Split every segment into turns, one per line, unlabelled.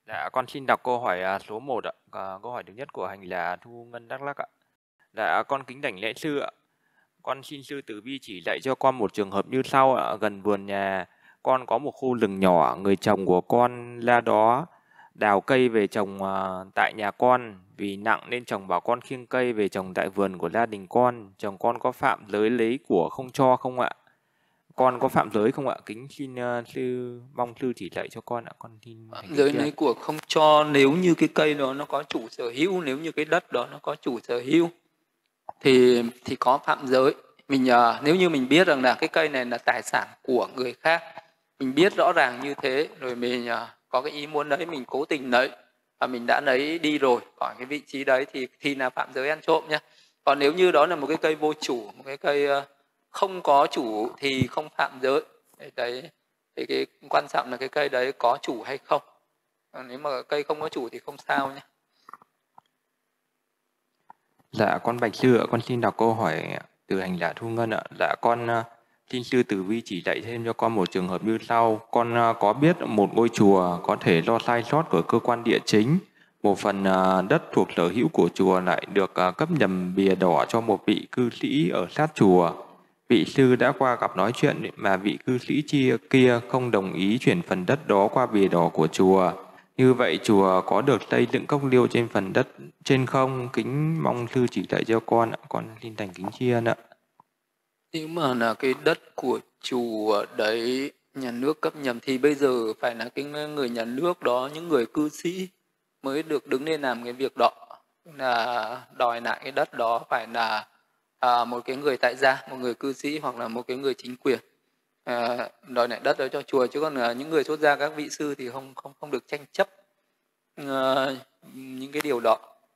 Dạ, con xin đọc câu hỏi số 1 ạ. Câu hỏi thứ nhất của hành là Thu Ngân Đắk Lắk ạ. Dạ, con kính đảnh lễ sư ạ. Con xin sư tử vi chỉ dạy cho con một trường hợp như sau ạ. Gần vườn nhà con có một khu rừng nhỏ, người chồng của con la đó đào cây về trồng tại nhà con. Vì nặng nên chồng bảo con khiêng cây về trồng tại vườn của gia đình con. Chồng con có phạm giới lấy của không cho không ạ? Con có phạm giới không ạ? Kính xin sư mong sư chỉ dạy cho con ạ. Con xin thành kính
Giới
tri ân.
lấy của không cho nếu như cái cây đó nó có chủ sở hữu, nếu như cái đất đó nó có chủ sở hữu thì có phạm giới. Mình nếu như mình biết rằng là cái cây này là tài sản của người khác, mình biết rõ ràng như thế rồi mình có cái ý muốn đấy, mình cố tình lấy và mình đã lấy đi rồi khỏi cái vị trí đấy thì là phạm giới ăn trộm nhé. Còn nếu như đó là một cái cây vô chủ, một cái cây không có chủ thì không phạm giới. Đấy thì cái quan trọng là cái cây đấy có chủ hay không. Còn nếu mà cây không có chủ thì không sao nhé.
Dạ, con bạch sư ạ, con xin đọc câu hỏi từ hành giả Thu Ngân ạ. Dạ, con xin sư tử vi chỉ dạy thêm cho con một trường hợp như sau. Con có biết một ngôi chùa có thể do sai sót của cơ quan địa chính, một phần đất thuộc sở hữu của chùa lại được cấp nhầm bìa đỏ cho một vị cư sĩ ở sát chùa. Vị sư đã qua gặp nói chuyện mà vị cư sĩ kia không đồng ý chuyển phần đất đó qua bìa đỏ của chùa. Như vậy chùa có được xây dựng cốc liêu trên phần đất trên không? Kính mong sư chỉ dạy cho con ạ. Con xin thành kính tri ân ạ.
Nếu mà là cái đất của chùa đấy nhà nước cấp nhầm thì bây giờ phải là cái người nhà nước đó, những người cư sĩ mới được đứng lên làm cái việc đó, là đòi lại cái đất đó phải là một cái người tại gia, một người cư sĩ hoặc là một cái người chính quyền đòi lại đất đó cho chùa, chứ còn những người xuất gia các vị sư thì không được tranh chấp những cái điều đó.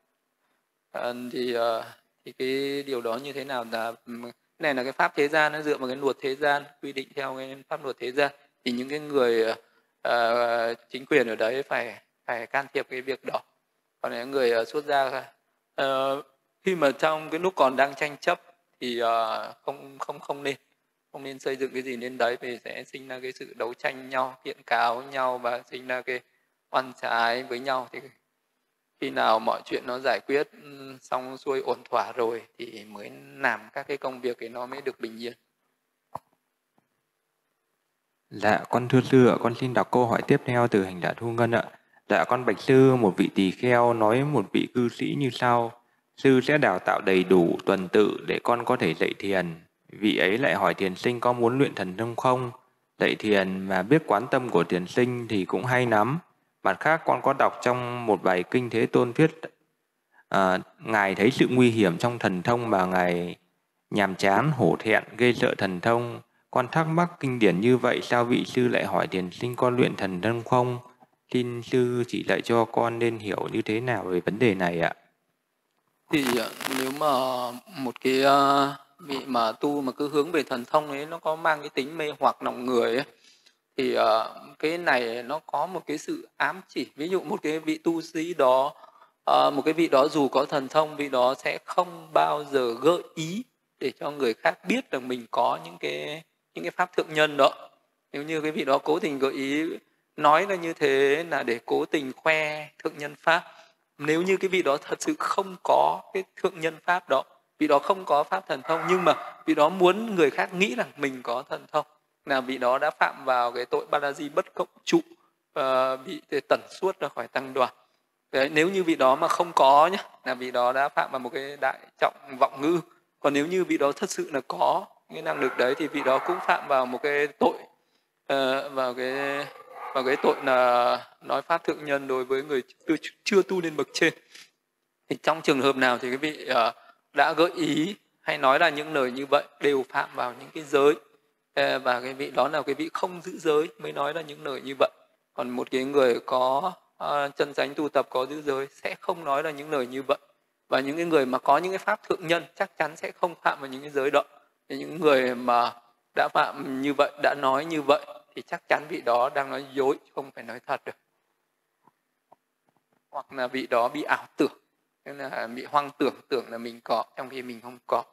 Thì cái điều đó như thế nào là này là cái pháp thế gian, nó dựa vào cái luật thế gian, quy định theo cái pháp luật thế gian, thì những cái người chính quyền ở đấy phải can thiệp cái việc đó. Còn những người xuất gia khi mà trong cái lúc còn đang tranh chấp thì không nên xây dựng cái gì lên đấy, vì sẽ sinh ra cái sự đấu tranh nhau, kiện cáo nhau và sinh ra cái oan trái với nhau. Thì khi nào mọi chuyện nó giải quyết xong xuôi ổn thỏa rồi thì mới làm các cái công việc thì nó mới được bình yên.
Dạ, con thưa sư ạ, con xin đọc câu hỏi tiếp theo từ hành giả Thu Ngân ạ. Dạ, con bạch sư, một vị tỳ kheo nói một vị cư sĩ như sau. Sư sẽ đào tạo đầy đủ tuần tự để con có thể dạy thiền. Vị ấy lại hỏi thiền sinh có muốn luyện thần thông không? Dạy thiền mà biết quán tâm của thiền sinh thì cũng hay lắm. Mặt khác con có đọc trong một bài kinh Thế Tôn viết Ngài thấy sự nguy hiểm trong thần thông mà Ngài nhàm chán, hổ thẹn, gây sợ thần thông. Con thắc mắc kinh điển như vậy sao vị sư lại hỏi thiền sinh con luyện thần thông không? Xin sư chỉ dạy cho con nên hiểu như thế nào về vấn đề này ạ.
Thì nếu mà một cái vị mà tu mà cứ hướng về thần thông ấy, nó có mang cái tính mê hoặc lòng người ấy, thì cái này nó có một cái sự ám chỉ. Ví dụ một cái vị tu sĩ đó, một cái vị đó dù có thần thông, vị đó sẽ không bao giờ gợi ý để cho người khác biết rằng mình có những cái pháp thượng nhân đó. Nếu như cái vị đó cố tình gợi ý nói là như thế là để cố tình khoe thượng nhân pháp. Nếu như cái vị đó thật sự không có cái thượng nhân pháp đó, vị đó không có pháp thần thông, nhưng mà vị đó muốn người khác nghĩ rằng mình có thần thông, là vị đó đã phạm vào cái tội ba la di bất cộng trụ, bị tẩn suốt ra khỏi tăng đoàn. Đấy, nếu như vị đó mà không có nhé, là vị đó đã phạm vào một cái đại trọng vọng ngữ. Còn nếu như vị đó thật sự là có cái năng lực đấy thì vị đó cũng phạm vào một cái tội vào cái tội là nói pháp thượng nhân đối với người chưa tu lên bậc trên. Thì trong trường hợp nào thì cái vị đã gợi ý hay nói ra những lời như vậy đều phạm vào những cái giới, và cái vị đó là cái vị không giữ giới mới nói ra những lời như vậy. Còn một cái người có chân chánh tu tập, có giữ giới sẽ không nói ra những lời như vậy. Và những cái người mà có những cái pháp thượng nhân chắc chắn sẽ không phạm vào những cái giới đó. Thì những người mà đã phạm như vậy, đã nói như vậy thì chắc chắn vị đó đang nói dối, không phải nói thật được. Hoặc là vị đó bị ảo tưởng, tức là bị hoang tưởng, tưởng là mình có trong khi mình không có.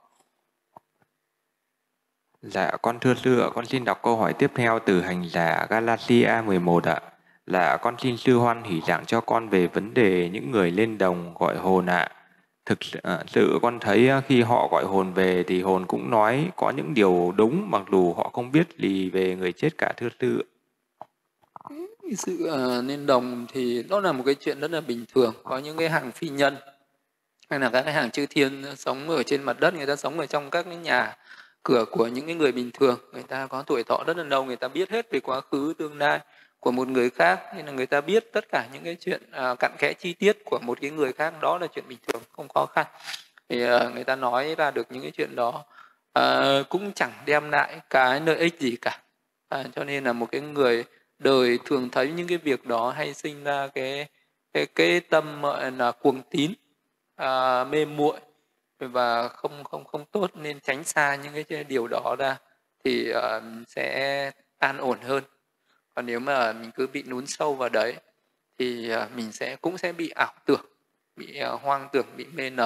Dạ, con thưa sư ạ, con xin đọc câu hỏi tiếp theo từ hành giả Galatia 11 ạ. Là con xin sư hoan hỷ giảng cho con về vấn đề những người lên đồng gọi hồn ạ. Thực sự con thấy khi họ gọi hồn về thì hồn cũng nói có những điều đúng mặc dù họ không biết gì về người chết cả thưa sư.
Cái sự lên đồng thì đó là một cái chuyện rất là bình thường. Có những cái hàng phi nhân hay là các cái hàng chư thiên sống ở trên mặt đất, người ta sống ở trong các cái nhà cửa của những cái người bình thường, người ta có tuổi thọ rất là lâu, người ta biết hết về quá khứ tương lai của một người khác, nên là người ta biết tất cả những cái chuyện cặn kẽ chi tiết của một cái người khác, đó là chuyện bình thường, không khó khăn. Thì người ta nói ra được những cái chuyện đó cũng chẳng đem lại cái lợi ích gì cả. Cho nên là một cái người đời thường thấy những cái việc đó hay sinh ra cái tâm gọi là cuồng tín, mê muội và không tốt, nên tránh xa những cái điều đó ra thì sẽ an ổn hơn. Còn nếu mà mình cứ bị lún sâu vào đấy thì mình cũng sẽ bị ảo tưởng, bị hoang tưởng, bị mê lầm.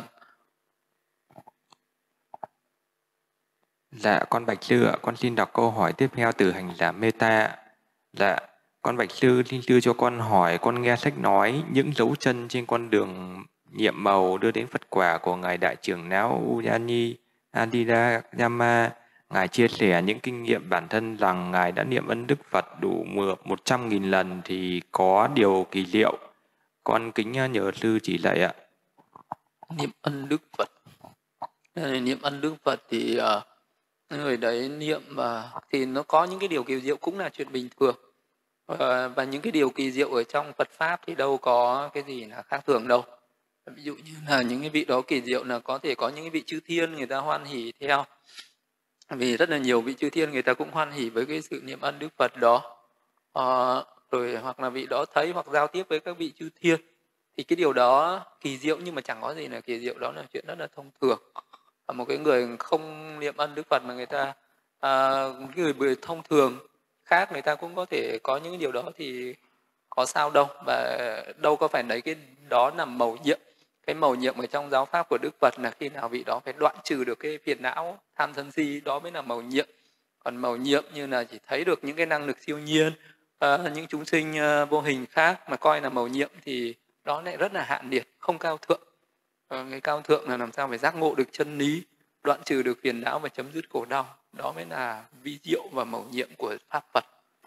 Dạ, con bạch sư ạ, con xin đọc câu hỏi tiếp theo từ hành giả Meta. Dạ, con bạch sư xin sư cho con hỏi, con nghe sách nói những dấu chân trên con đường nhiệm màu đưa đến Phật quả của ngài đại trưởng lão Ujani Adidayama. Ngài chia sẻ những kinh nghiệm bản thân rằng ngài đã niệm ân đức Phật đủ 100.000 lần thì có điều kỳ diệu. Con kính nhờ sư chỉ dạy ạ.
Niệm ân đức Phật, niệm ân đức Phật thì người đấy niệm thì nó có những cái điều kỳ diệu cũng là chuyện bình thường. Và những cái điều kỳ diệu ở trong Phật Pháp thì đâu có cái gì là khác thường đâu. Ví dụ như là những cái vị đó kỳ diệu là có thể có những cái vị chư thiên người ta hoan hỷ theo. Vì rất là nhiều vị chư thiên người ta cũng hoan hỷ với cái sự niệm ân đức Phật đó. Rồi hoặc là vị đó thấy hoặc giao tiếp với các vị chư thiên. Thì cái điều đó kỳ diệu nhưng mà chẳng có gì là kỳ diệu, đó là chuyện rất là thông thường. Một cái người không niệm ân đức Phật mà người ta người thông thường khác người ta cũng có thể có những cái điều đó thì có sao đâu, và đâu có phải lấy cái đó làm mầu nhiệm. Cái mầu nhiệm ở trong giáo pháp của Đức Phật là khi nào vị đó phải đoạn trừ được cái phiền não tham sân si, đó mới là mầu nhiệm. Còn mầu nhiệm như là chỉ thấy được những cái năng lực siêu nhiên, những chúng sinh vô hình khác mà coi là mầu nhiệm thì đó lại rất là hạ liệt, không cao thượng. Cái cao thượng là làm sao phải giác ngộ được chân lý, đoạn trừ được phiền não và chấm dứt khổ đau, đó mới là vi diệu và mầu nhiệm của pháp Phật.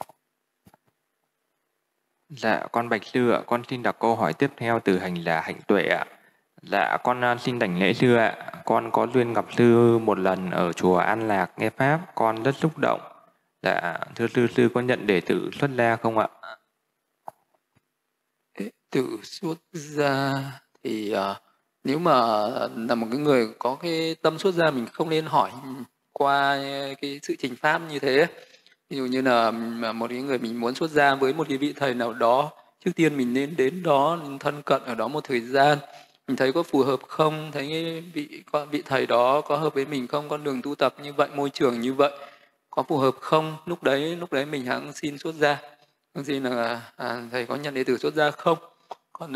Dạ, con bạch sư ạ, con xin đọc câu hỏi tiếp theo từ hành giả Hạnh Tuệ ạ. Dạ, con xin đảnh lễ sư ạ. Con có duyên gặp sư một lần ở chùa An Lạc nghe pháp, con rất xúc động. Dạ, thưa sư, sư có nhận đệ tử xuất gia không ạ?
Đệ tử xuất gia thì nếu mà là một cái người có cái tâm xuất gia, mình không nên hỏi qua cái sự trình pháp như thế. Ví dụ như là một cái người mình muốn xuất gia với một cái vị thầy nào đó, trước tiên mình nên đến đó, nên thân cận ở đó một thời gian, mình thấy có phù hợp không, thấy cái vị thầy đó có hợp với mình không, con đường tu tập như vậy, môi trường như vậy có phù hợp không, lúc đấy mình hẵng xin xuất gia. Xin là thầy có nhận đệ tử xuất gia không. Còn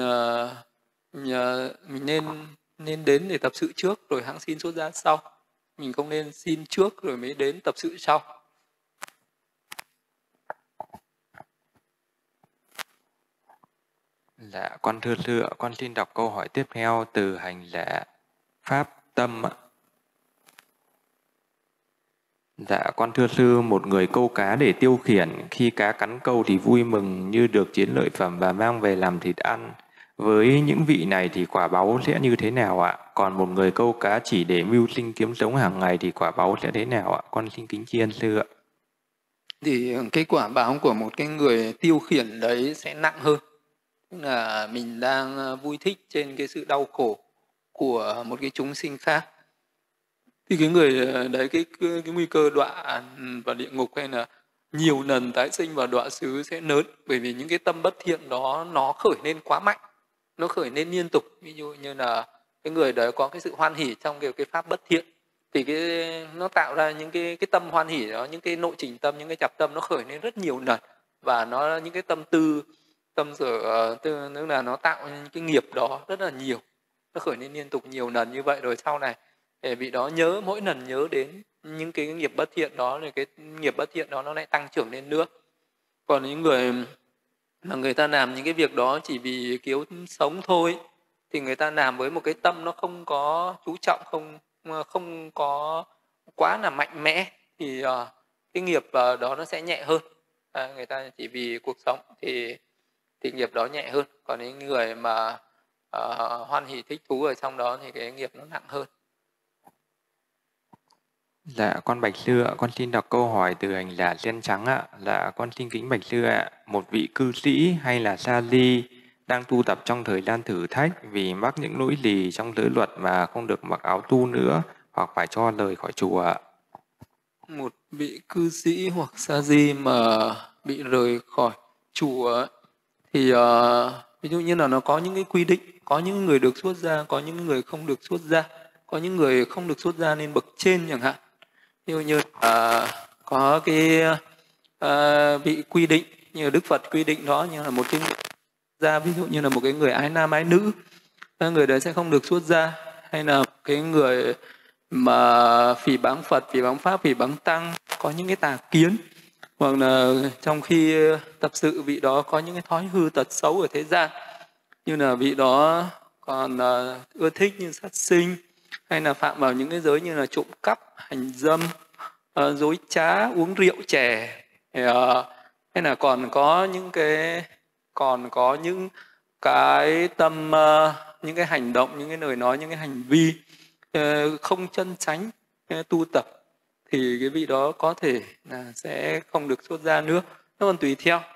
mình nên đến để tập sự trước rồi hẵng xin xuất gia sau. Mình không nên xin trước rồi mới đến tập sự sau.
Dạ, con thưa sư ạ, con xin đọc câu hỏi tiếp theo từ hành giả Pháp Tâm ạ. Dạ, con thưa sư, một người câu cá để tiêu khiển, khi cá cắn câu thì vui mừng như được chiến lợi phẩm và mang về làm thịt ăn. Với những vị này thì quả báu sẽ như thế nào ạ? Còn một người câu cá chỉ để mưu sinh kiếm sống hàng ngày thì quả báu sẽ thế nào ạ? Con xin kính tri ân sư ạ.
Thì cái quả báo của một cái người tiêu khiển đấy sẽ nặng hơn. Tức là mình đang vui thích trên cái sự đau khổ của một cái chúng sinh khác. Thì cái người đấy cái nguy cơ đọa vào địa ngục hay là nhiều lần tái sinh vào đọa xứ sẽ lớn, bởi vì những cái tâm bất thiện đó nó khởi lên quá mạnh, nó khởi lên liên tục. Ví dụ như là cái người đấy có cái sự hoan hỷ trong cái pháp bất thiện thì nó tạo ra những cái tâm hoan hỷ đó, những cái nội trình tâm, những cái chặp tâm nó khởi lên rất nhiều lần, và nó những cái tâm sở tức là nó tạo những cái nghiệp đó rất là nhiều, nó khởi lên liên tục nhiều lần như vậy, rồi sau này để vị đó mỗi lần nhớ đến những cái nghiệp bất thiện đó, rồi cái nghiệp bất thiện đó nó lại tăng trưởng lên nữa. Còn những người mà người ta làm những cái việc đó chỉ vì kiếm sống thôi, thì người ta làm với một cái tâm nó không có chú trọng, không có quá là mạnh mẽ, thì cái nghiệp đó nó sẽ nhẹ hơn. Người ta chỉ vì cuộc sống thì nghiệp đó nhẹ hơn, còn những người mà hoan hỉ thích thú ở trong đó thì cái nghiệp nó nặng hơn.
Dạ, con Bạch Sư ạ, con xin đọc câu hỏi từ hành giả Sen Trắng ạ. Dạ, con xin kính Bạch Sư ạ. Một vị cư sĩ hay là sa di đang tu tập trong thời gian thử thách vì mắc những lỗi lì trong giới luật mà không được mặc áo tu nữa hoặc phải cho lời khỏi chùa ạ.
Một vị cư sĩ hoặc sa di mà bị rời khỏi chùa thì ví dụ như là nó có những cái quy định, có những người được xuất gia, có những người không được xuất gia, có những người không được xuất gia nên bậc trên chẳng hạn. Ví dụ như có cái bị quy định như Đức Phật quy định đó, như là một cái người gia, ví dụ như là một cái người ái nam ái nữ, người đấy sẽ không được xuất gia, hay là cái người mà phỉ báng Phật, phỉ báng Pháp, phỉ báng Tăng, có những cái tà kiến, hoặc là trong khi tập sự vị đó có những cái thói hư tật xấu ở thế gian, như là vị đó còn ưa thích như sát sinh, hay là phạm vào những cái giới như là trộm cắp, hành dâm, dối trá, uống rượu chè, hay là còn có những cái tâm, những cái hành động, những cái lời nói, những cái hành vi không chân chánh tu tập, thì cái vị đó có thể là sẽ không được xuất gia nữa. Nó còn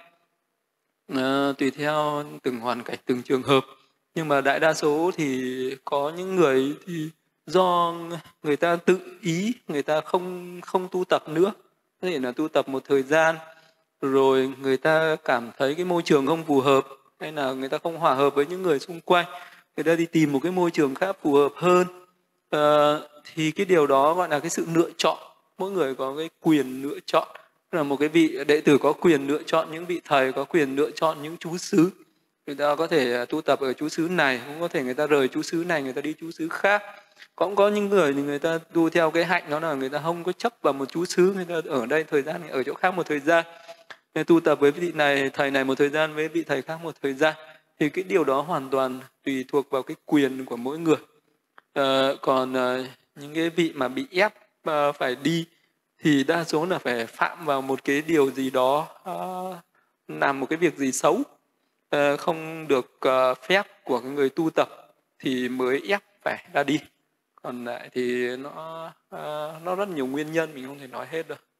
tùy theo từng hoàn cảnh, từng trường hợp. Nhưng mà đại đa số thì có những người thì do người ta tự ý, người ta không tu tập nữa, có thể là tu tập một thời gian rồi người ta cảm thấy cái môi trường không phù hợp, hay là người ta không hòa hợp với những người xung quanh, người ta đi tìm một cái môi trường khác phù hợp hơn. Thì cái điều đó gọi là cái sự lựa chọn. Mỗi người có cái quyền lựa chọn, là một cái vị đệ tử có quyền lựa chọn những vị thầy, có quyền lựa chọn những chú xứ. Người ta có thể tu tập ở chú xứ này, cũng có thể người ta rời chú xứ này, người ta đi chú xứ khác. Cũng có những người thì người ta tu theo cái hạnh đó là người ta không có chấp vào một chú xứ, người ta ở đây thời gian, ở chỗ khác một thời gian, người tu tập với vị này, thầy này một thời gian, với vị thầy khác một thời gian. Thì cái điều đó hoàn toàn tùy thuộc vào cái quyền của mỗi người. Còn những cái vị mà bị ép phải đi thì đa số là phải phạm vào một cái điều gì đó, làm một cái việc gì xấu, không được phép của cái người tu tập thì mới ép phải ra đi. Còn lại thì nó rất nhiều nguyên nhân, mình không thể nói hết được.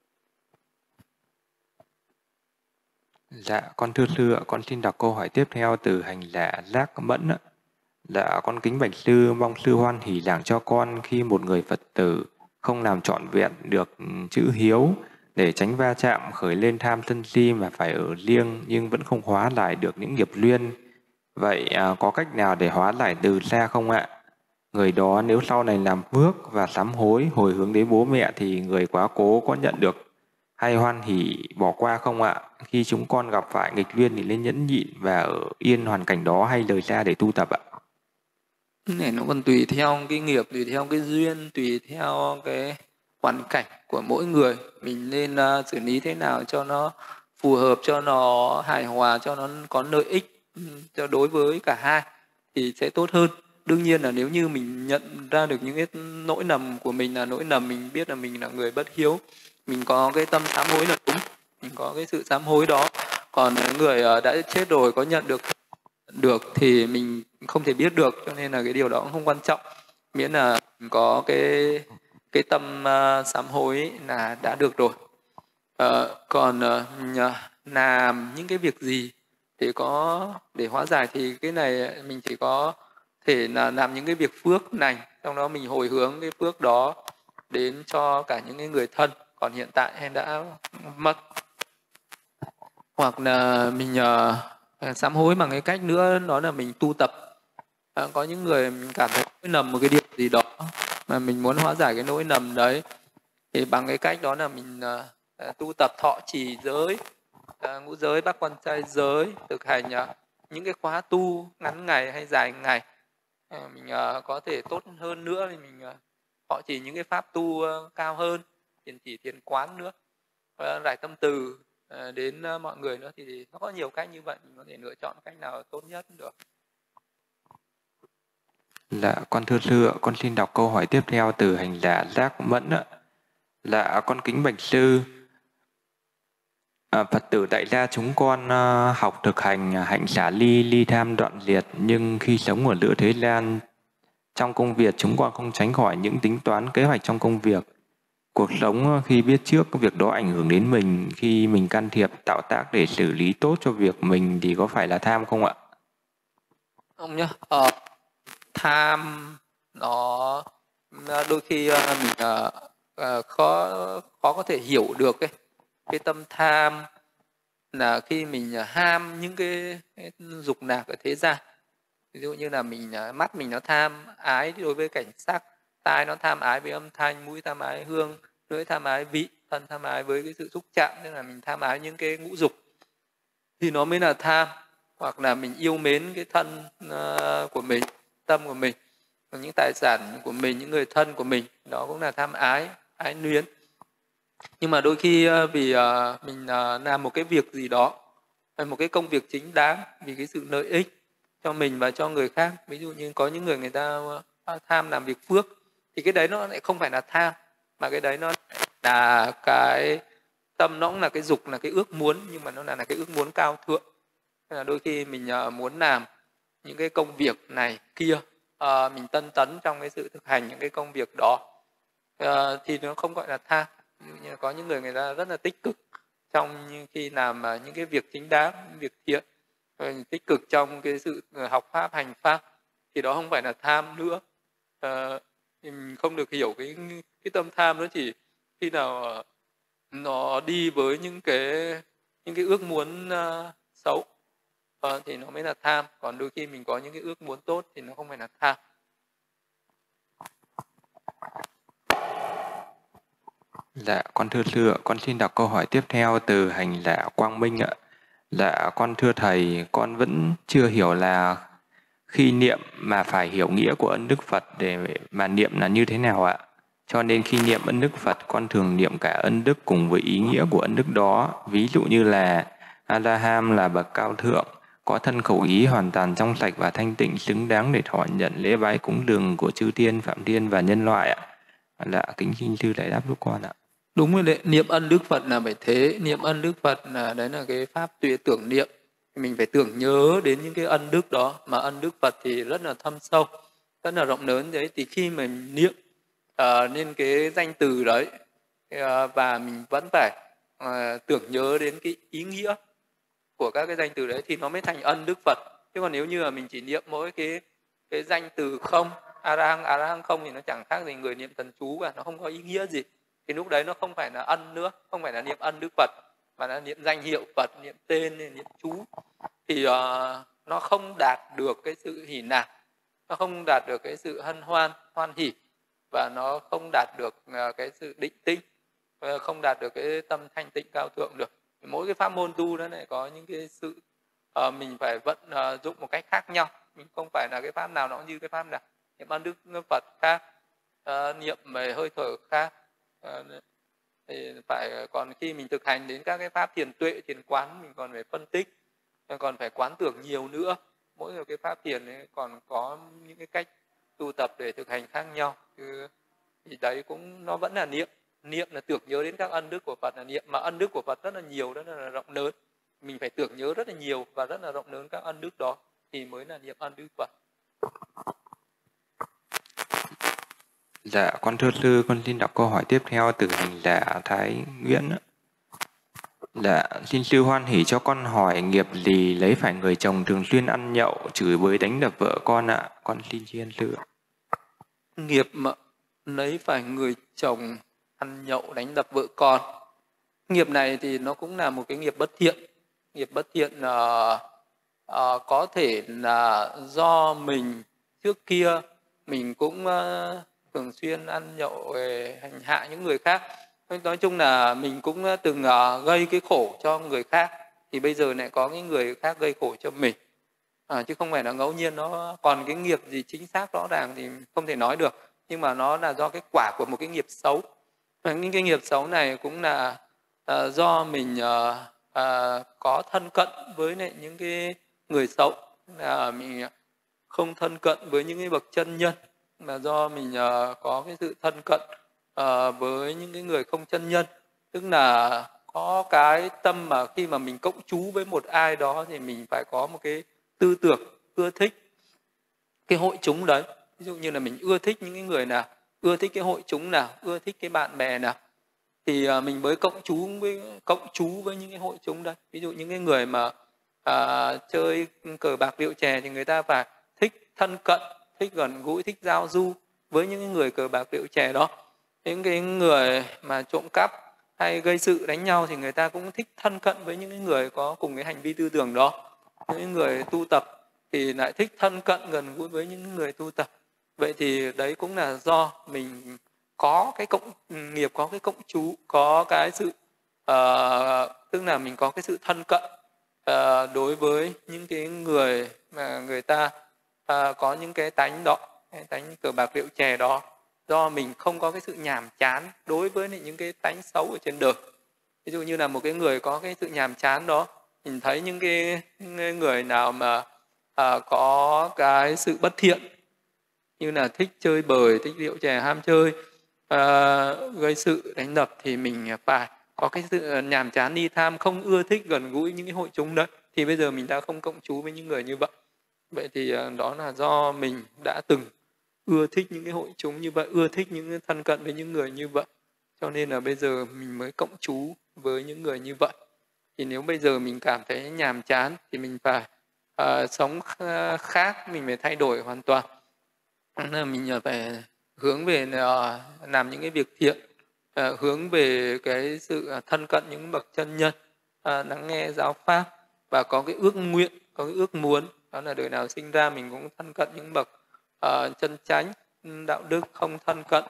Dạ, con thưa sư ạ, con xin đọc câu hỏi tiếp theo từ hành giả Giác Mẫn ạ. Dạ, con kính Bạch Sư, mong sư hoan hỷ giảng cho con khi một người Phật tử không làm trọn vẹn được chữ hiếu để tránh va chạm khởi lên tham sân si mà phải ở riêng nhưng vẫn không hóa lại được những nghiệp luyên. Vậy có cách nào để hóa lại từ xa không ạ? Người đó nếu sau này làm phước và sám hối hồi hướng đến bố mẹ thì người quá cố có nhận được hay hoan hỷ bỏ qua không ạ? Khi chúng con gặp phải nghịch duyên thì nên nhẫn nhịn và ở yên hoàn cảnh đó hay rời xa để tu tập ạ?
Cái này nó còn tùy theo cái nghiệp, tùy theo cái duyên, tùy theo cái hoàn cảnh của mỗi người. Mình nên xử lý thế nào cho nó phù hợp, cho nó hài hòa, cho nó có lợi ích cho đối với cả hai thì sẽ tốt hơn. Đương nhiên là nếu như mình nhận ra được những cái nỗi lầm của mình là nỗi lầm, mình biết là mình là người bất hiếu, mình có cái tâm sám hối là đúng, mình có cái sự sám hối đó. Còn người đã chết rồi có nhận được thì mình không thể biết được, cho nên là cái điều đó cũng không quan trọng, miễn là mình có cái tâm sám hối là đã được rồi. Còn làm những cái việc gì để hóa giải thì cái này mình chỉ có thể là làm những cái việc phước lành, trong đó mình hồi hướng cái phước đó đến cho cả những cái người thân còn hiện tại hay đã mất, hoặc là mình sám hối bằng cái cách nữa, đó là mình tu tập. Có những người mình cảm thấy lỗi lầm một cái điều gì đó mà mình muốn hóa giải cái lỗi lầm đấy, thì bằng cái cách đó là mình tu tập thọ trì giới, ngũ giới, bát quan trai giới, thực hành những cái khóa tu ngắn ngày hay dài ngày. Mình có thể tốt hơn nữa thì mình thọ trì những cái pháp tu cao hơn, thiền chỉ, thiền quán nữa, rải tâm từ, đến mọi người nữa, thì nó có nhiều cách như vậy, mình có thể lựa chọn cách nào tốt nhất được.
Dạ, con thưa sư ạ, con xin đọc câu hỏi tiếp theo từ hành giả Giác Mẫn ạ. Dạ, con kính bạch sư. Phật tử tại gia chúng con học thực hành hạnh xả ly, ly tham đoạn diệt, nhưng khi sống ở giữa thế gian, trong công việc chúng con không tránh khỏi những tính toán kế hoạch trong công việc. Cuộc sống khi biết trước việc đó ảnh hưởng đến mình, khi mình can thiệp tạo tác để xử lý tốt cho việc mình thì có phải là tham không ạ?
Không nhá, tham nó đôi khi mình khó có thể hiểu được cái tâm tham là khi mình ham những cái dục lạc ở thế gian. Ví dụ như là mình mắt mình nó tham ái đối với cảnh sắc, tai nó tham ái với âm thanh, mũi tham ái hương, lưỡi tham ái vị, thân tham ái với cái sự xúc chạm, tức là mình tham ái những cái ngũ dục thì nó mới là tham. Hoặc là mình yêu mến cái thân của mình, tâm của mình, những tài sản của mình, những người thân của mình, đó cũng là tham ái, ái luyến. Nhưng mà đôi khi vì mình làm một cái việc gì đó, hay một cái công việc chính đáng vì cái sự lợi ích cho mình và cho người khác, ví dụ như có những người ta tham làm việc phước, thì cái đấy nó lại không phải là tham, mà cái đấy nó là cái tâm, nó cũng là cái dục, là cái ước muốn, nhưng mà nó là cái ước muốn cao thượng. Nên là đôi khi mình muốn làm những cái công việc này kia, mình tân tấn trong cái sự thực hành những cái công việc đó, thì nó không gọi là tham. Như có những người ta rất là tích cực trong khi làm những cái việc chính đáng, những việc thiện, tích cực trong cái sự học pháp, hành pháp, thì đó không phải là tham nữa. Mình không được hiểu cái tâm tham, nó chỉ khi nào nó đi với những cái ước muốn xấu thì nó mới là tham. Còn đôi khi mình có những cái ước muốn tốt thì nó không phải là tham.
Dạ, con thưa sư ạ, con xin đọc câu hỏi tiếp theo từ hành giả Quang Minh ạ. Dạ, con thưa thầy, con vẫn chưa hiểu là khi niệm mà phải hiểu nghĩa của ân đức Phật để mà niệm là như thế nào ạ? Cho nên khi niệm ân đức Phật, con thường niệm cả ân đức cùng với ý nghĩa của ân đức đó. Ví dụ như là A-la-hán là bậc cao thượng, có thân khẩu ý hoàn toàn trong sạch và thanh tịnh, xứng đáng để thọ nhận lễ bái cúng dường của chư thiên, phạm thiên và nhân loại ạ. Dạ, kính xin sư giải đáp giúp con ạ.
Đúng rồi đấy, niệm ân đức Phật là phải thế. Niệm ân đức Phật là đấy là cái pháp tưởng niệm. Mình phải tưởng nhớ đến những cái ân đức đó. Mà ân đức Phật thì rất là thâm sâu, rất là rộng lớn đấy. Thì khi mình niệm nên cái danh từ đấy, và mình vẫn phải tưởng nhớ đến cái ý nghĩa của các cái danh từ đấy, thì nó mới thành ân đức Phật. Chứ còn nếu như là mình chỉ niệm mỗi cái danh từ không, A-ra-hăng không, thì nó chẳng khác gì người niệm thần chú cả, nó không có ý nghĩa gì. Thì lúc đấy nó không phải là ân nữa, không phải là niệm ân đức Phật, mà là niệm danh hiệu Phật, niệm tên, niệm chú. Thì nó không đạt được cái sự hỷ nạp, nó không đạt được cái sự hân hoan, hoan hỷ, và nó không đạt được cái sự định tĩnh, không đạt được cái tâm thanh tịnh cao thượng được. Mỗi cái pháp môn tu nó lại có những cái sự mình phải vận dụng một cách khác nhau. Mình không phải là cái pháp nào nó cũng như cái pháp nào. Niệm ân đức Phật khác, niệm về hơi thở khác, thì phải. Còn khi mình thực hành đến các cái pháp thiền tuệ, thiền quán, mình còn phải phân tích, còn phải quán tưởng nhiều nữa. Mỗi một cái pháp thiền ấy còn có những cái cách tu tập để thực hành khác nhau. Thì đấy cũng nó vẫn là niệm. Niệm là tưởng nhớ đến các ân đức của Phật là niệm, mà ân đức của Phật rất là nhiều, rất là rộng lớn. Mình phải tưởng nhớ rất là nhiều và rất là rộng lớn các ân đức đó thì mới là niệm ân đức Phật.
Dạ, con thưa sư, con xin đọc câu hỏi tiếp theo từ hành giả Thái Nguyễn. Dạ, xin sư hoan hỷ cho con hỏi nghiệp gì lấy phải người chồng thường xuyên ăn nhậu, chửi bới đánh đập vợ con ạ? Con xin tri ân sư.
Nghiệp mà lấy phải người chồng ăn nhậu đánh đập vợ con, nghiệp này thì nó cũng là một cái nghiệp bất thiện. Nghiệp bất thiện có thể là do mình trước kia mình cũng thường xuyên ăn nhậu để hành hạ những người khác. Nói chung là mình cũng từng gây cái khổ cho người khác, thì bây giờ lại có cái người khác gây khổ cho mình, chứ không phải là ngẫu nhiên. Nó còn cái nghiệp gì chính xác rõ ràng thì không thể nói được, nhưng mà nó là do cái quả của một cái nghiệp xấu. Và những cái nghiệp xấu này cũng là do mình có thân cận với lại những cái người xấu, là mình không thân cận với những cái bậc chân nhân, mà do mình có cái sự thân cận với những cái người không chân nhân. Tức là có cái tâm mà khi mà mình cộng trú với một ai đó thì mình phải có một cái tư tưởng ưa thích cái hội chúng đấy. Ví dụ như là mình ưa thích những cái người nào, ưa thích cái hội chúng nào, ưa thích cái bạn bè nào, thì mình mới cộng trú với những cái hội chúng đấy. Ví dụ những cái người mà chơi cờ bạc rượu chè thì người ta phải thích thân cận, thích gần gũi, thích giao du với những cái người cờ bạc rượu chè đó. Những cái người mà trộm cắp hay gây sự đánh nhau thì người ta cũng thích thân cận với những cái người có cùng cái hành vi tư tưởng đó. Những người tu tập thì lại thích thân cận gần gũi với những người tu tập. Vậy thì đấy cũng là do mình có cái cộng nghiệp, có cái cộng trú, có cái sự tức là mình có cái sự thân cận đối với những cái người mà người ta có những cái tánh đó, cái tánh cờ bạc rượu chè đó, do mình không có cái sự nhàm chán đối với những cái tánh xấu ở trên đời. Ví dụ như là một cái người có cái sự nhàm chán đó, mình thấy những cái người nào mà có cái sự bất thiện, như là thích chơi bời, thích rượu chè, ham chơi, gây sự đánh đập, thì mình phải có cái sự nhàm chán ni tham, không ưa thích gần gũi những cái hội chúng đấy. Thì bây giờ mình đã không cộng trú với những người như vậy. Vậy thì đó là do mình đã từng ưa thích những cái hội chúng như vậy, ưa thích những thân cận với những người như vậy, cho nên là bây giờ mình mới cộng trú với những người như vậy. Thì nếu bây giờ mình cảm thấy nhàm chán thì mình phải sống khác, mình phải thay đổi hoàn toàn. Là mình phải hướng về làm những cái việc thiện, hướng về cái sự thân cận những bậc chân nhân, lắng nghe giáo pháp, và có cái ước nguyện, có cái ước muốn, đó là đời nào sinh ra mình cũng thân cận những bậc chân chánh, đạo đức, không thân cận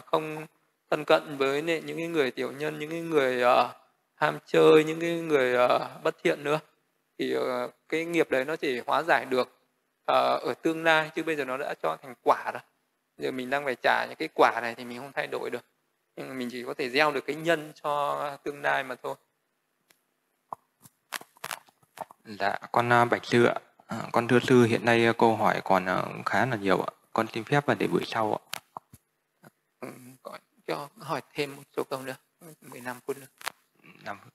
với những cái người tiểu nhân, những cái người ham chơi, những cái người bất thiện nữa. Thì cái nghiệp đấy nó chỉ hóa giải được ở tương lai, chứ bây giờ nó đã cho thành quả rồi. Giờ mình đang phải trả những cái quả này thì mình không thay đổi được, nhưng mà mình chỉ có thể gieo được cái nhân cho tương lai mà thôi.
Dạ, con Bạch Sư ạ. Con thưa sư, hiện nay câu hỏi còn khá là nhiều ạ. Con xin phép và để buổi sau ạ.
Cho hỏi thêm một số câu nữa, 15 phút nữa.
5 phút.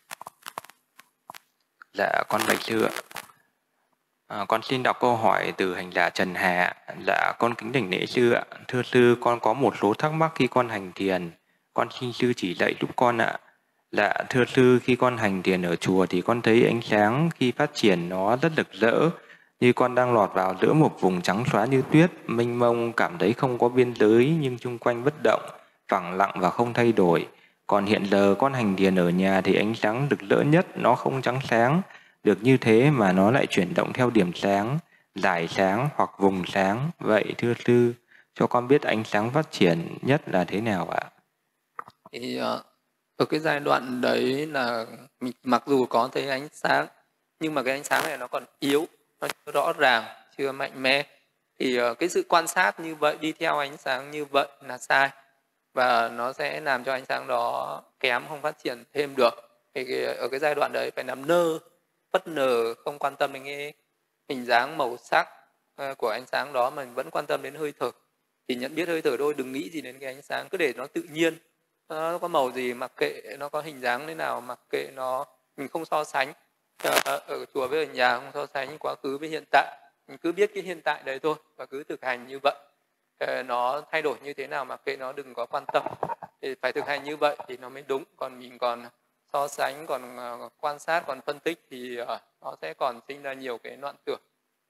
Dạ, con Bạch Sư ạ. Con xin đọc câu hỏi từ hành giả Trần Hà. Dạ, con kính đảnh lễ sư ạ. Thưa sư, con có một số thắc mắc khi con hành thiền. Con xin sư chỉ dạy giúp con ạ. Dạ, thưa sư, khi con hành thiền ở chùa thì con thấy ánh sáng khi phát triển nó rất rực rỡ, như con đang lọt vào giữa một vùng trắng xóa như tuyết, mênh mông, cảm thấy không có biên giới nhưng chung quanh bất động, phẳng lặng và không thay đổi. Còn hiện giờ con hành thiền ở nhà thì ánh sáng rực rỡ nhất nó không trắng sáng được như thế, mà nó lại chuyển động theo điểm sáng, dải sáng hoặc vùng sáng. Vậy thưa sư, cho con biết ánh sáng phát triển nhất là thế nào ạ?
Thì ở cái giai đoạn đấy là mình mặc dù có thấy ánh sáng, nhưng mà cái ánh sáng này nó còn yếu, nó chưa rõ ràng, chưa mạnh mẽ. Thì cái sự quan sát như vậy, đi theo ánh sáng như vậy là sai, và nó sẽ làm cho ánh sáng đó kém, không phát triển thêm được. Thì ở cái giai đoạn đấy phải nằm phất nờ, không quan tâm đến cái hình dáng màu sắc của ánh sáng đó, mà mình vẫn quan tâm đến hơi thở. Thì nhận biết hơi thở thôi, đừng nghĩ gì đến cái ánh sáng, cứ để nó tự nhiên. Nó có màu gì mặc kệ, nó có hình dáng thế nào mặc kệ nó, mình không so sánh ở chùa với ở nhà, không so sánh quá khứ với hiện tại, mình cứ biết cái hiện tại đấy thôi và cứ thực hành như vậy. Nó thay đổi như thế nào mặc kệ nó, đừng có quan tâm. Thì phải thực hành như vậy thì nó mới đúng. Còn mình còn so sánh, còn quan sát, còn phân tích thì nó sẽ còn sinh ra nhiều cái loạn tưởng.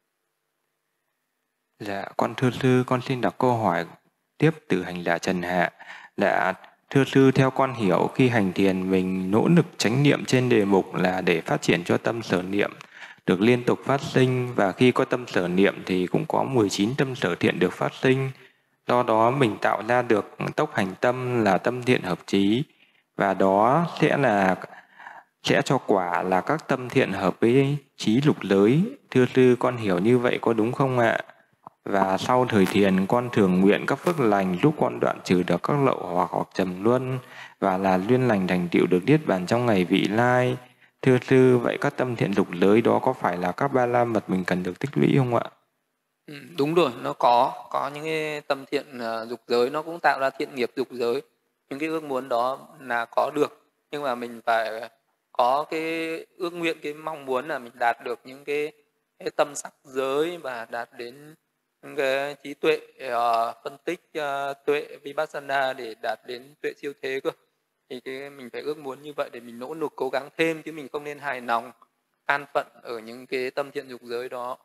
Dạ, con thưa sư, con xin đọc câu hỏi tiếp từ hành giả Trần Hạ. Dạ, thưa sư, theo con hiểu, khi hành thiền mình nỗ lực chánh niệm trên đề mục là để phát triển cho tâm sở niệm được liên tục phát sinh, và khi có tâm sở niệm thì cũng có 19 tâm sở thiện được phát sinh. Do đó mình tạo ra được tốc hành tâm là tâm thiện hợp trí, và đó sẽ cho quả là các tâm thiện hợp với trí lục giới. Thưa sư, con hiểu như vậy có đúng không ạ? Và sau thời thiền, con thường nguyện các phước lành giúp con đoạn trừ được các lậu hoặc trầm luân, và là duyên lành thành tựu được niết bàn trong ngày vị lai. Thưa sư, vậy các tâm thiện dục giới đó có phải là các ba la mật mình cần được tích lũy không ạ?
Đúng rồi, nó có những cái tâm thiện dục giới nó cũng tạo ra thiện nghiệp dục giới. Những cái ước muốn đó là có được, nhưng mà mình phải có cái ước nguyện, cái mong muốn là mình đạt được những cái tâm sắc giới và đạt đến những cái trí tuệ phân tích, tuệ vipassana để đạt đến tuệ siêu thế cơ. Thì mình phải ước muốn như vậy để mình nỗ lực cố gắng thêm, chứ mình không nên hài lòng an phận ở những cái tâm thiện dục giới đó.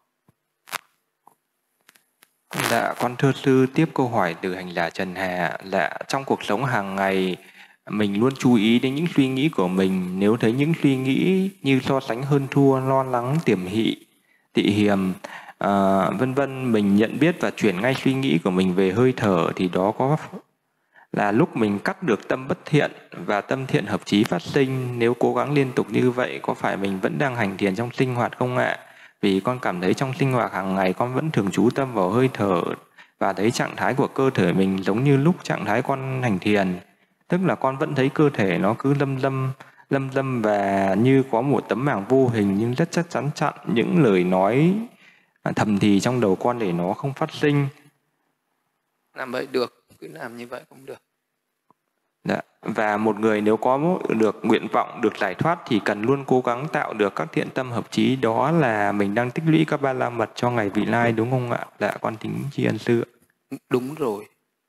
Dạ, con thưa sư, tiếp câu hỏi từ hành giả Trần Hà là trong cuộc sống hàng ngày mình luôn chú ý đến những suy nghĩ của mình. Nếu thấy những suy nghĩ như so sánh hơn thua, lo lắng, tiềm hị, tị hiềm, vân vân, mình nhận biết và chuyển ngay suy nghĩ của mình về hơi thở, thì đó có là lúc mình cắt được tâm bất thiện và tâm thiện hợp chí phát sinh. Nếu cố gắng liên tục như vậy, có phải mình vẫn đang hành thiền trong sinh hoạt không ạ? Vì con cảm thấy trong sinh hoạt hàng ngày con vẫn thường chú tâm vào hơi thở và thấy trạng thái của cơ thể mình giống như lúc trạng thái con hành thiền. Tức là con vẫn thấy cơ thể nó cứ lâm lâm và như có một tấm màng vô hình nhưng rất chắc chắn chặn những lời nói thầm thì trong đầu con để nó không phát sinh.
Làm vậy được, cứ làm như vậy cũng được.
Dạ. Và một người nếu có được nguyện vọng được giải thoát thì cần luôn cố gắng tạo được các thiện tâm hợp chí, đó là mình đang tích lũy các ba la mật cho ngày vị lai, đúng không ạ? Dạ, con kính tri ân sư.
Đúng rồi.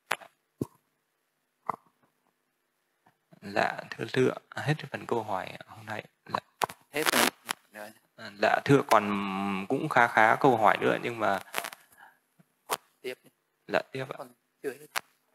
Dạ, thưa sư, hết phần câu hỏi hôm nay. Dạ.
Hết rồi.
Dạ, thưa, còn cũng khá câu hỏi nữa nhưng mà
Tiếp.
Dạ, tiếp ạ.
Còn chưa hết.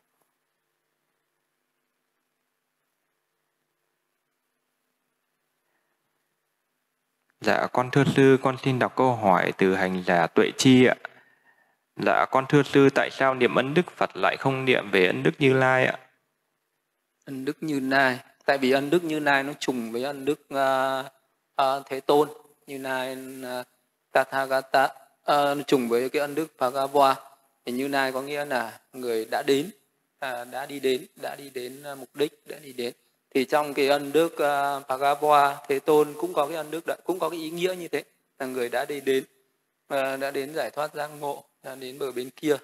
Dạ, con thưa sư, con xin đọc câu hỏi từ hành giả Tuệ Chi ạ. Dạ, con thưa sư, tại sao niệm ân đức Phật lại không niệm về ân đức Như Lai ạ?
Ân đức Như Lai, tại vì ân đức Như Lai nó trùng với ân đức Thế Tôn. Như Lai Tathagata nó trùng với cái ân đức Bhagava. Thì Như Lai có nghĩa là người đã đến, đã đi đến mục đích, đã đi đến. Thì trong cái ân đức Bhagava, Thế Tôn cũng có cái ân đức, cũng có cái ý nghĩa như thế, là người đã đi đến, đã đến giải thoát giác ngộ, đã đến bờ bên kia.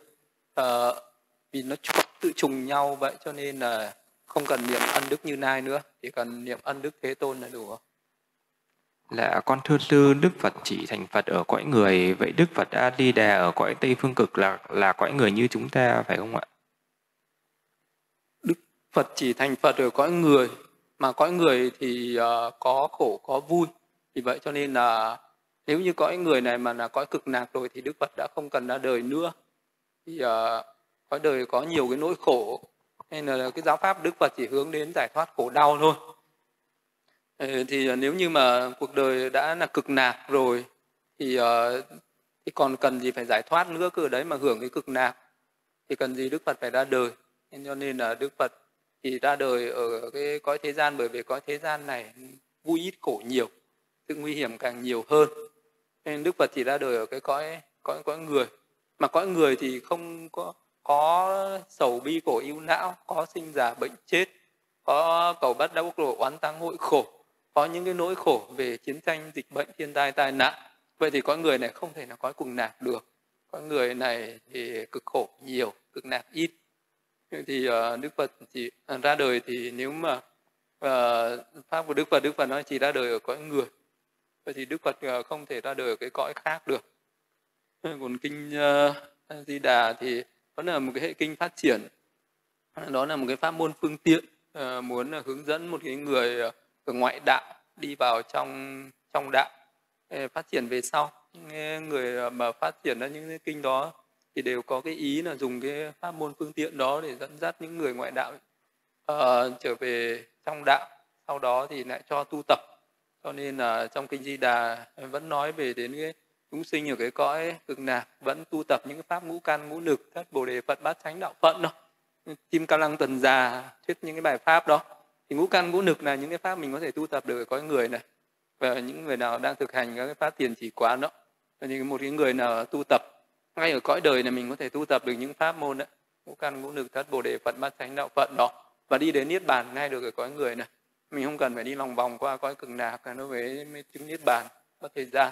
Vì nó tự trùng nhau vậy cho nên là không cần niệm ân đức Như Lai nữa, chỉ cần niệm ân đức Thế Tôn là đủ.
Dạ, con thưa sư, Đức Phật chỉ thành Phật ở cõi người, vậy Đức Phật A Di Đà ở cõi Tây Phương Cực là cõi người như chúng ta phải không ạ?
Đức Phật chỉ thành Phật ở cõi người, mà cõi người thì có khổ có vui. Vì vậy cho nên là nếu như cõi người này mà là cõi cực lạc rồi thì Đức Phật đã không cần ra đời nữa. Thì cõi đời có nhiều cái nỗi khổ, nên là cái giáo pháp Đức Phật chỉ hướng đến giải thoát khổ đau thôi. Thì nếu như mà cuộc đời đã là cực lạc rồi thì còn cần gì phải giải thoát nữa, cứ ở đấy mà hưởng cái cực lạc thì cần gì Đức Phật phải ra đời. Nên cho nên là Đức Phật thì ra đời ở cái cõi thế gian, bởi vì cõi thế gian này vui ít khổ nhiều, sự nguy hiểm càng nhiều hơn. Nên Đức Phật chỉ ra đời ở cái cõi người, mà cõi người thì không có sầu bi khổ ưu não, có sinh già bệnh chết, có cầu bất đau khổ oán táng hội khổ, có những cái nỗi khổ về chiến tranh, dịch bệnh, thiên tai, tai nạn. Vậy thì cõi người này không thể là cõi cùng lạc được. Cõi người này thì cực khổ nhiều, cực lạc ít. Thì Đức Phật chỉ ra đời, thì nếu mà pháp của Đức Phật nói chỉ ra đời ở cõi người, vậy thì Đức Phật không thể ra đời ở cái cõi khác được. Còn kinh Di Đà thì đó là một cái hệ kinh phát triển, đó là một cái pháp môn phương tiện, muốn hướng dẫn một cái người ở ngoại đạo đi vào trong đạo, phát triển về sau. Người mà phát triển ra những cái kinh đó thì đều có cái ý là dùng cái pháp môn phương tiện đó để dẫn dắt những người ngoại đạo trở về trong đạo, sau đó thì lại cho tu tập. Cho nên là trong kinh Di Đà vẫn nói về đến cái chúng sinh ở cái cõi cực lạc vẫn tu tập những cái pháp ngũ căn ngũ lực, thất bồ đề Phật bát chánh đạo phận đó. Kim Cang Lăng Tần Già thuyết những cái bài pháp đó. Thì ngũ căn ngũ lực là những cái pháp mình có thể tu tập được ở cõi người này. Và những người nào đang thực hành các cái pháp tiền chỉ quán đó, thì một cái người nào tu tập ngay ở cõi đời này mình có thể tu tập được những pháp môn đó, ngũ căn ngũ lực, thất bồ đề Phật bát chánh đạo phận đó, và đi đến niết bàn ngay được ở cõi người này. Mình không cần phải đi lòng vòng qua cõi cực lạc nó mới chứng niết bàn có thời gian.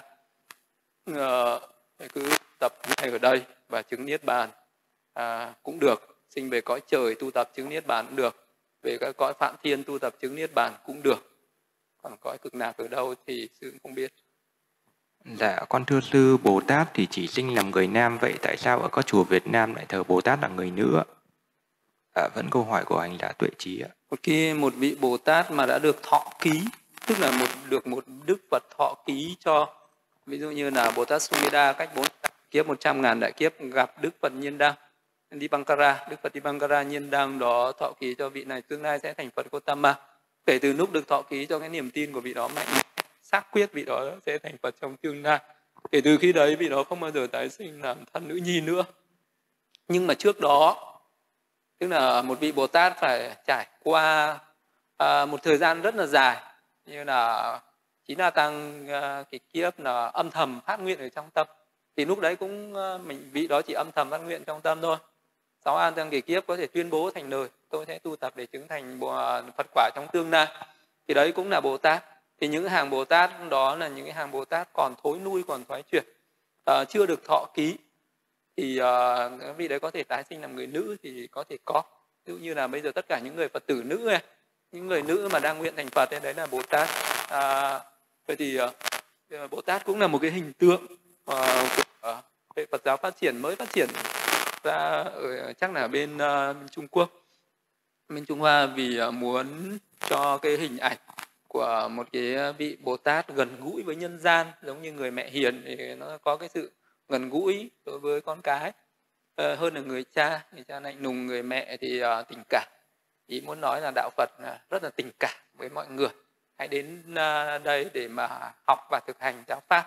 Cứ tập ngay ở đây và chứng niết bàn cũng được. Sinh về cõi trời tu tập chứng niết bàn cũng được. Về các cõi phạm thiên tu tập chứng niết bàn cũng được. Còn cõi cực lạc ở đâu thì sư cũng không biết.
Dạ, con thưa sư, Bồ Tát thì chỉ sinh làm người nam, vậy tại sao ở các chùa Việt Nam lại thờ Bồ Tát là người nữ ạ? Vẫn câu hỏi của hành giả Tuệ Trí ạ.
Một vị Bồ Tát mà đã được thọ ký, tức là được một Đức Phật thọ ký cho, ví dụ như là Bồ Tát Sumedha cách 4 kiếp 100.000 đại kiếp gặp Đức Phật Nhiên Đăng, Đức Phật Dipankara Nhiên Đăng đó thọ ký cho vị này tương lai sẽ thành Phật Gotama. Kể từ lúc được thọ ký cho cái niềm tin của vị đó mạnh, xác quyết vị đó sẽ thành Phật trong tương lai. Kể từ khi đấy vị đó không bao giờ tái sinh làm thân nữ nhi nữa. Nhưng mà trước đó, tức là một vị Bồ Tát phải trải qua một thời gian rất là dài, như là Chín La Tăng cái kiếp là âm thầm phát nguyện ở trong tâm, thì lúc đấy cũng vị đó chỉ âm thầm phát nguyện trong tâm thôi. 6 An Tăng kỳ kiếp có thể tuyên bố thành lời tôi sẽ tu tập để chứng thành Phật quả trong tương lai, thì đấy cũng là Bồ Tát. Thì những hàng Bồ Tát đó là những cái hàng Bồ Tát còn thối nuôi, còn thoái chuyển, chưa được thọ ký, thì vị đấy có thể tái sinh làm người nữ thì có thể có. Ví dụ như là bây giờ tất cả những người Phật tử nữ này, những người nữ mà đang nguyện thành Phật đấy là Bồ Tát. Vậy thì Bồ Tát cũng là một cái hình tượng của Phật giáo mới phát triển ra ở chắc là bên Trung Quốc, bên Trung Hoa, vì muốn cho cái hình ảnh của một cái vị Bồ Tát gần gũi với nhân gian, giống như người mẹ hiền thì nó có cái sự gần gũi đối với con cái hơn là người cha lạnh lùng, người mẹ thì tình cảm. Ý muốn nói là đạo Phật rất là tình cảm với mọi người, hãy đến đây để mà học và thực hành giáo pháp.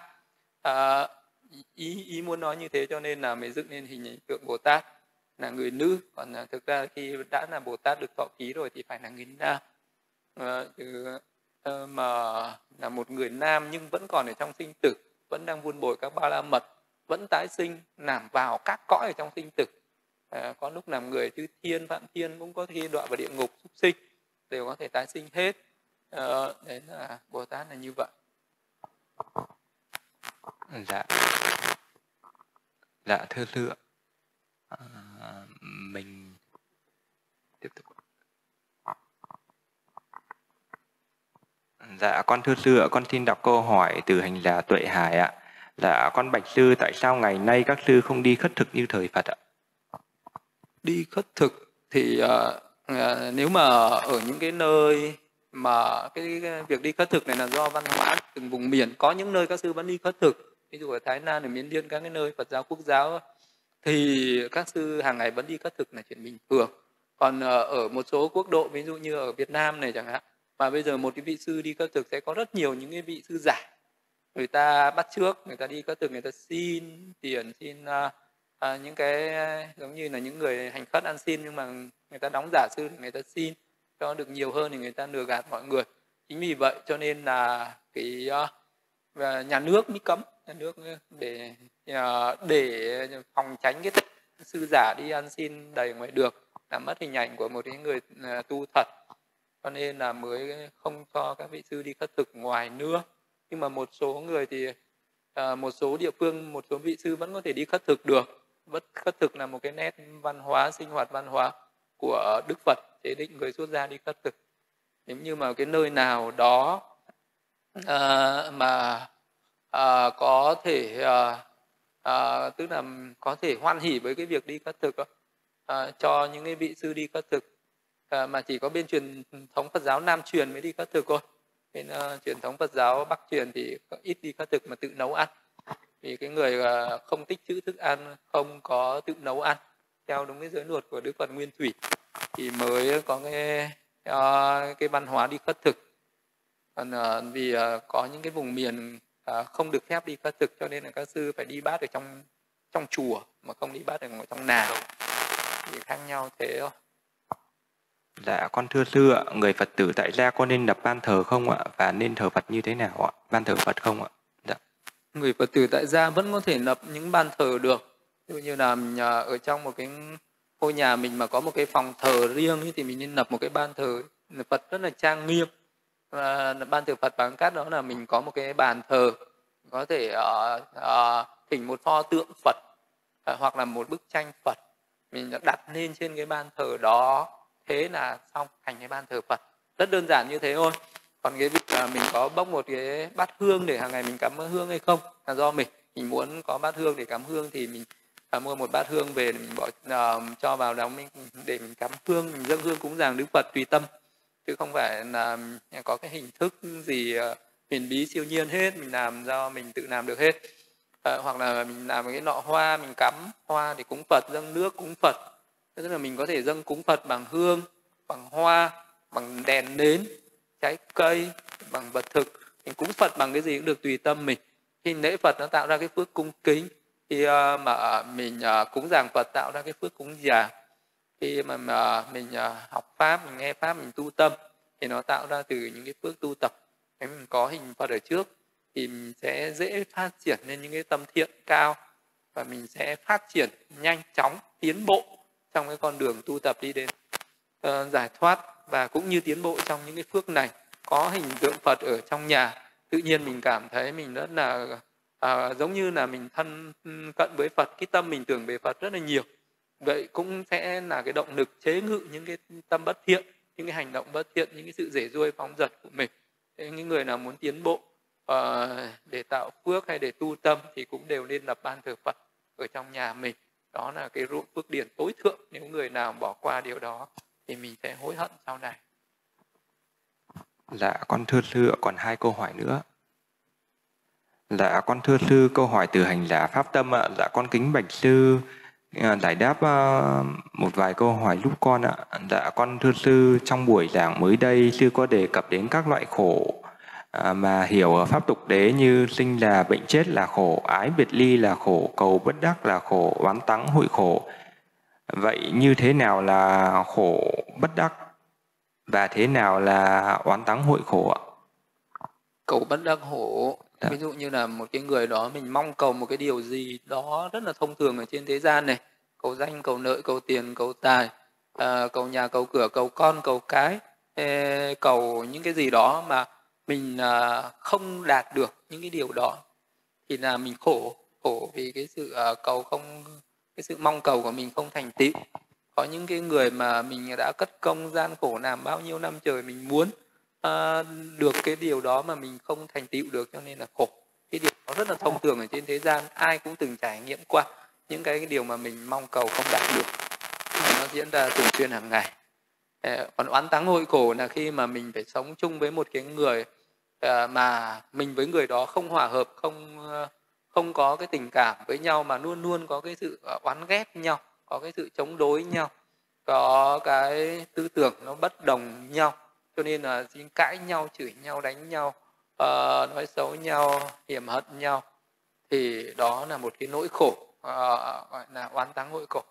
Ý muốn nói như thế, cho nên là mới dựng nên hình tượng Bồ Tát là người nữ. Còn thực ra khi đã là Bồ Tát được thọ ký rồi thì phải là người nam. Mà là một người nam nhưng vẫn còn ở trong sinh tử, vẫn đang vun bồi các ba la mật, vẫn tái sinh nằm vào các cõi ở trong sinh tử. Có lúc làm người chư thiên, phạm thiên, cũng có khi đọa vào địa ngục, súc sinh, đều có thể tái sinh hết. Đấy là Bồ Tát là như vậy.
Dạ thưa sư ạ, mình tiếp tục. Dạ con thưa sư ạ, con xin đọc câu hỏi từ hành giả Tuệ Hải ạ. Dạ con bạch sư, tại sao ngày nay các sư không đi khất thực như thời Phật ạ?
Đi khất thực thì nếu mà ở những cái nơi mà cái việc đi khất thực này là do văn hóa từng vùng miền, có những nơi các sư vẫn đi khất thực, ví dụ ở Thái Lan, ở Miến Điện, các cái nơi Phật giáo quốc giáo thì các sư hàng ngày vẫn đi khất thực là chuyện bình thường. Còn ở một số quốc độ, ví dụ như ở Việt Nam này chẳng hạn, mà bây giờ một cái vị sư đi khất thực sẽ có rất nhiều những cái vị sư giả, người ta bắt chước, người ta đi khất thực, người ta xin tiền, xin những cái giống như là những người hành khất ăn xin, nhưng mà người ta đóng giả sư, người ta xin cho được nhiều hơn thì người ta lừa gạt mọi người. Chính vì vậy cho nên là cái nhà nước mới cấm, nhà nước để phòng tránh cái sư giả đi ăn xin đầy ngoài đường, làm mất hình ảnh của một cái người tu thật, cho nên là mới không cho các vị sư đi khất thực ngoài nữa. Nhưng mà một số người thì một số địa phương, một số vị sư vẫn có thể đi khất thực được. Khất thực là một cái nét văn hóa, sinh hoạt văn hóa của Đức Phật chế định người xuất gia đi khất thực. Nếu như mà cái nơi nào đó mà có thể tức là có thể hoan hỉ với cái việc đi khất thực, cho những cái vị sư đi khất thực, mà chỉ có bên truyền thống Phật giáo Nam truyền mới đi khất thực thôi. Bên truyền thống Phật giáo Bắc truyền thì ít đi khất thực mà tự nấu ăn. Vì cái người không tích trữ thức ăn, không có tự nấu ăn theo đúng cái giới luật của Đức Phật Nguyên Thủy thì mới có cái văn hóa đi khất thực. Còn vì có những cái vùng miền không được phép đi khất thực, cho nên là các sư phải đi bát ở trong chùa mà không đi bát ở trong nào, thì khác nhau thế thôi.
Dạ con thưa sư ạ, người Phật tử tại gia có nên lập ban thờ không ạ? Và nên thờ Phật như thế nào ạ? Ban thờ Phật không ạ? Dạ.
Người Phật tử tại gia vẫn có thể lập những ban thờ được. Ví dụ như là ở trong một cái ngôi nhà mình mà có một cái phòng thờ riêng thì mình nên lập một cái ban thờ Phật rất là trang nghiêm. Ban thờ Phật bằng cách đó là mình có một cái bàn thờ, có thể thỉnh một pho tượng Phật hoặc là một bức tranh Phật, mình đã đặt lên trên cái ban thờ đó, thế là xong, thành cái ban thờ Phật. Rất đơn giản như thế thôi. Còn cái việc là mình có bốc một cái bát hương để hàng ngày mình cắm hương hay không là do mình muốn có bát hương để cắm hương thì mình mua một bát hương về để mình cho vào đó để mình cắm hương, mình dâng hương cúng dường Đức Phật tùy tâm, chứ không phải là có cái hình thức gì huyền bí siêu nhiên hết, mình làm do mình tự làm được hết. Hoặc là mình làm cái lọ hoa, mình cắm hoa để cúng Phật, dâng nước cúng Phật. Tức là mình có thể dâng cúng Phật bằng hương, bằng hoa, bằng đèn nến, trái cây, bằng vật thực. Mình cúng Phật bằng cái gì cũng được tùy tâm mình. Khi lễ Phật nó tạo ra cái phước cung kính, khi mà mình cúng dường Phật tạo ra cái phước cúng dường, khi mà mình học Pháp, mình nghe Pháp, mình tu tâm thì nó tạo ra từ những cái phước tu tập. Nếu mình có hình Phật ở trước thì mình sẽ dễ phát triển lên những cái tâm thiện cao, và mình sẽ phát triển nhanh chóng, tiến bộ trong cái con đường tu tập đi đến giải thoát, và cũng như tiến bộ trong những cái phước này. Có hình tượng Phật ở trong nhà, tự nhiên mình cảm thấy mình rất là giống như là mình thân cận với Phật, cái tâm mình tưởng về Phật rất là nhiều. Vậy cũng sẽ là cái động lực chế ngự những cái tâm bất thiện, những cái hành động bất thiện, những cái sự rể ruôi phóng dật của mình. Thế những người nào muốn tiến bộ để tạo phước hay để tu tâm thì cũng đều nên lập ban thờ Phật ở trong nhà mình. Đó là cái ruộng phước điển tối thượng. Nếu người nào bỏ qua điều đó thì mình sẽ hối hận sau này.
Dạ, con thưa sư, còn 2 câu hỏi nữa. Dạ, con thưa sư, câu hỏi từ hành giả Pháp Tâm ạ. Dạ, con kính bạch sư giải đáp một vài câu hỏi giúp con ạ. Dạ, con thưa sư, trong buổi giảng mới đây, sư có đề cập đến các loại khổ mà hiểu ở pháp tục đế như sinh là bệnh chết là khổ, ái biệt ly là khổ, cầu bất đắc là khổ, oán tắng hội khổ. Vậy như thế nào là khổ bất đắc và thế nào là oán tắng hội khổ ạ?
Cầu bất đắc khổ,
Dạ.
ví dụ như là một cái người đó mình mong cầu một cái điều gì đó rất là thông thường ở trên thế gian này, cầu danh, cầu lợi, cầu tiền, cầu tài, cầu nhà, cầu cửa, cầu con, cầu cái, cầu những cái gì đó mà mình không đạt được những cái điều đó thì là mình khổ vì cái sự cầu không, cái sự mong cầu của mình không thành tựu. Có những cái người mà mình đã cất công gian khổ làm bao nhiêu năm trời, mình muốn được cái điều đó mà mình không thành tựu được, cho nên là khổ. Cái điều đó rất là thông thường ở trên thế gian, ai cũng từng trải nghiệm qua những cái điều mà mình mong cầu không đạt được, nó diễn ra thường xuyên hàng ngày. Còn oán tắng hội khổ là khi mà mình phải sống chung với một cái người mà mình với người đó không hòa hợp, không có cái tình cảm với nhau, mà luôn luôn có cái sự oán ghét nhau, có cái sự chống đối nhau, có cái tư tưởng nó bất đồng nhau, cho nên là xin cãi nhau, chửi nhau, đánh nhau, nói xấu nhau, hiểm hận nhau, thì đó là một cái nỗi khổ, gọi là oán tắng hội khổ.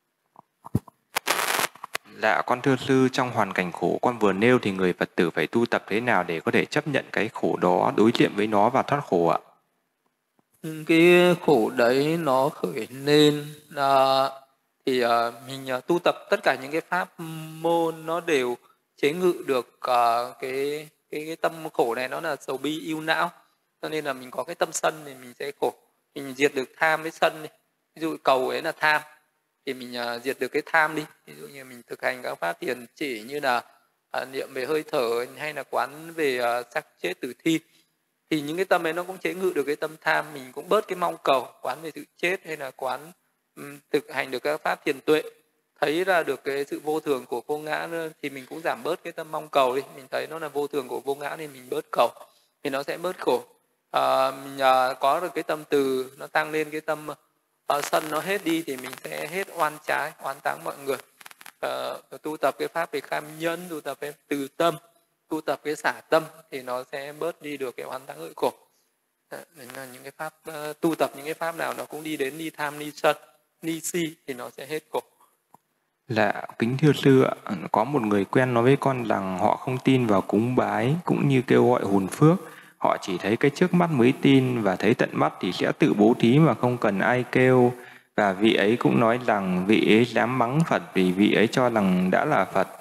Dạ, con thưa sư, trong hoàn cảnh khổ con vừa nêu thì người Phật tử phải tu tập thế nào để có thể chấp nhận cái khổ đó, đối diện với nó và thoát khổ ạ?
Cái khổ đấy nó khởi lên thì mình tu tập tất cả những cái pháp môn nó đều chế ngự được cái tâm khổ này, nó là sầu bi ưu não, cho nên là mình có cái tâm sân thì mình sẽ khổ. Mình diệt được tham với sân đi, ví dụ cầu ấy là tham thì mình diệt được cái tham đi. Ví dụ như mình thực hành các pháp thiền chỉ như là niệm về hơi thở hay là quán về xác chết tử thi, thì những cái tâm ấy nó cũng chế ngự được cái tâm tham, mình cũng bớt cái mong cầu, quán về sự chết hay là quán thực hành được các pháp thiền tuệ, thấy ra được cái sự vô thường của vô ngã nữa, thì mình cũng giảm bớt cái tâm mong cầu đi, mình thấy nó là vô thường của vô ngã nên mình bớt cầu thì nó sẽ bớt khổ. Mình có được cái tâm từ, nó tăng lên cái tâm sân nó hết đi thì mình sẽ hết oan trái, oán táng mọi người. Tu tập cái pháp về kham nhẫn, tu tập cái từ tâm, tu tập cái xả tâm thì nó sẽ bớt đi được cái oán táng hỡi khổ. Nên là những cái pháp tu tập những cái pháp nào nó cũng đi đến ni tham, ni sân, ni si thì nó sẽ hết khổ.
Dạ, kính thưa sư ạ, có một người quen nói với con rằng họ không tin vào cúng bái cũng như kêu gọi hồn phước. Họ chỉ thấy cái trước mắt mới tin và thấy tận mắt thì sẽ tự bố thí mà không cần ai kêu. Và vị ấy cũng nói rằng vị ấy dám mắng Phật vì vị ấy cho rằng đã là Phật.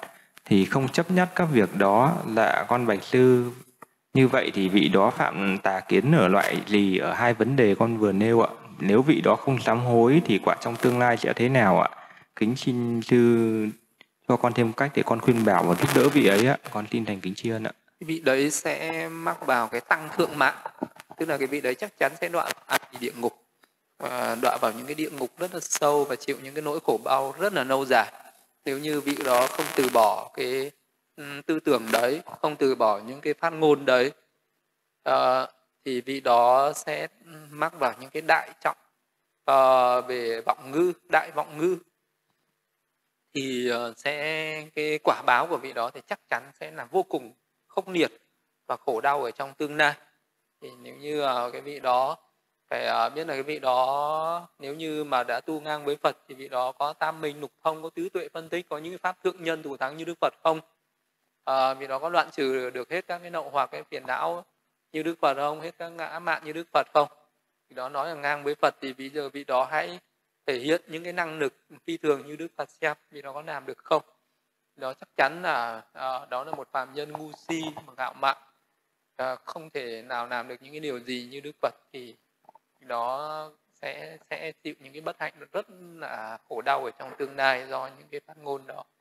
thì không chấp nhất các việc đó. Dạ con bạch sư, như vậy thì vị đó phạm tà kiến ở loại gì ở hai vấn đề con vừa nêu ạ? Nếu vị đó không sám hối thì quả trong tương lai sẽ thế nào ạ? Kính xin sư cho con thêm cách để con khuyên bảo và giúp đỡ vị ấy ạ. Con tin thành kính tri ân ạ.
Cái vị đấy sẽ mắc vào cái tăng thượng mạng, tức là cái vị đấy chắc chắn sẽ đọa vào địa ngục, đọa vào những cái địa ngục rất là sâu và chịu những cái nỗi khổ đau rất là lâu dài. Nếu như vị đó không từ bỏ cái tư tưởng đấy, không từ bỏ những cái phát ngôn đấy, thì vị đó sẽ mắc vào những cái đại trọng về vọng ngữ, đại vọng ngữ, thì sẽ cái quả báo của vị đó thì chắc chắn sẽ là vô cùng khốc liệt và khổ đau ở trong tương lai. Thì nếu như cái vị đó phải biết là cái vị đó nếu như mà đã tu ngang với Phật thì vị đó có tam minh lục thông, có tứ tuệ phân tích, có những pháp thượng nhân thủ thắng như Đức Phật không? Vị đó có đoạn trừ được hết các cái nậu hoặc cái phiền não như Đức Phật không? Hết các ngã mạn như Đức Phật không? Vị đó nói là ngang với Phật thì bây giờ vị đó hãy thể hiện những cái năng lực phi thường như Đức Phật xem vị đó có làm được không? Đó chắc chắn là đó là một phàm nhân ngu si mà ngạo mạn, không thể nào làm được những cái điều gì như Đức Phật, thì đó sẽ chịu những cái bất hạnh rất là khổ đau ở trong tương lai do những cái phát ngôn đó.